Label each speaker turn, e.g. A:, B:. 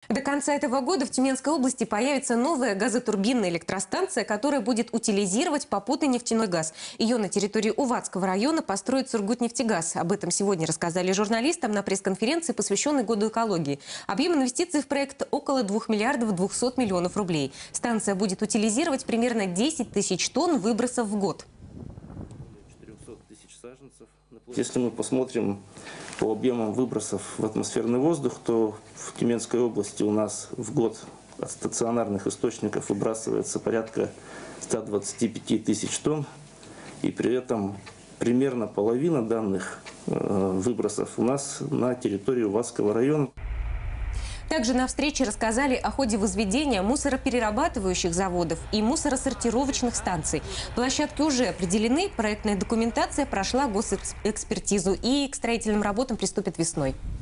A: До конца этого года в Тюменской области появится новая газотурбинная электростанция, которая будет утилизировать попутный нефтяной газ. Ее на территории Уватского района построит Сургутнефтегаз. Об этом сегодня рассказали журналистам на пресс-конференции, посвященной Году экологии. Объем инвестиций в проект около 2 миллиардов 200 миллионов рублей. Станция будет утилизировать примерно 10 тысяч тонн выбросов в год.
B: Если мы посмотрим по объемам выбросов в атмосферный воздух, то в Тюменской области у нас в год от стационарных источников выбрасывается порядка 125 тысяч тонн. И при этом примерно половина данных выбросов у нас на территории Уватского района.
A: Также на встрече рассказали о ходе возведения мусороперерабатывающих заводов и мусоросортировочных станций. Площадки уже определены, проектная документация прошла госэкспертизу и к строительным работам приступят весной.